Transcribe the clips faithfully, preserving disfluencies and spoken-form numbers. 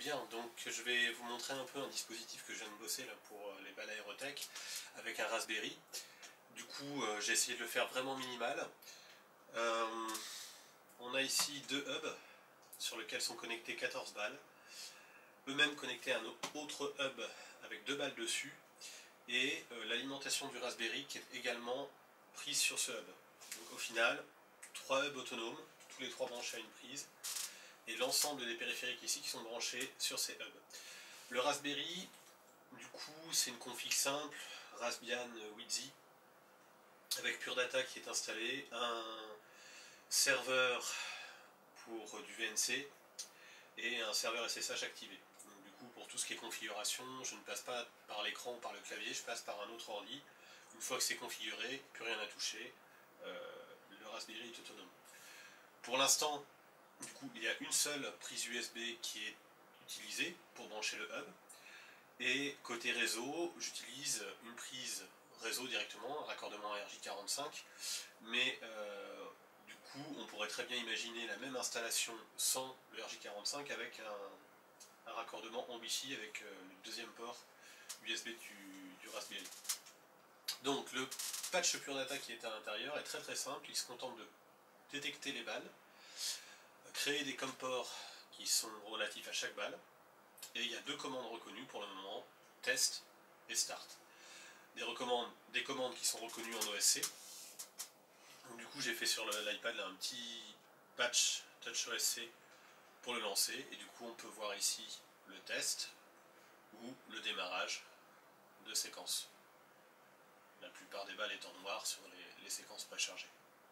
Bien, donc je vais vous montrer un peu un dispositif que je viens de bosser là pour les balles Aerotech avec un Raspberry. Du coup, euh, j'ai essayé de le faire vraiment minimal. Euh, on a ici deux hubs sur lesquels sont connectés quatorze balles, eux-mêmes connectés à un autre hub avec deux balles dessus, et euh, l'alimentation du Raspberry qui est également prise sur ce hub. Donc au final, trois hubs autonomes, tous les trois branchés à une prise, et l'ensemble des périphériques ici qui sont branchés sur ces hubs. Le Raspberry, du coup, c'est une config simple, Raspbian Wiszi, avec Pure Data qui est installé, un serveur pour du V N C et un serveur S S H activé. Donc, du coup, pour tout ce qui est configuration, je ne passe pas par l'écran ou par le clavier, je passe par un autre ordi. Une fois que c'est configuré, plus rien à toucher, euh, le Raspberry est autonome. Pour l'instant, du coup, il y a une seule prise U S B qui est utilisée pour brancher le hub. Et côté réseau, j'utilise une prise réseau directement, un raccordement R J quarante-cinq, mais euh, du coup, on pourrait très bien imaginer la même installation sans le R J quarante-cinq avec un, un raccordement en Wi-Fi avec euh, le deuxième port U S B du, du Raspberry. Donc le patch Pure Data qui est à l'intérieur est très très simple, il se contente de détecter les balles, créer des COM ports qui sont relatifs à chaque balle, et il y a deux commandes reconnues pour le moment, test et start. Des, des commandes qui sont reconnues en O S C. Donc, du coup, j'ai fait sur l'iPad un petit patch Touch O S C pour le lancer, et du coup on peut voir ici le test ou le démarrage de séquence. La plupart des balles étant noires sur les, les séquences préchargées.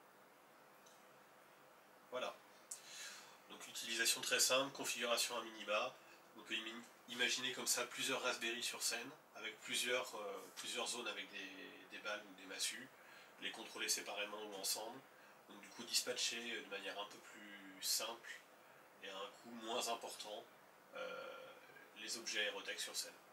Voilà. Donc utilisation très simple, configuration à minima. On peut imaginer comme ça plusieurs Raspberry sur scène, avec plusieurs, euh, plusieurs zones avec des, des balles ou des massues, les contrôler séparément ou ensemble. Donc du coup dispatcher de manière un peu plus simple et à un coût moins important euh, les objets Aerotech sur scène.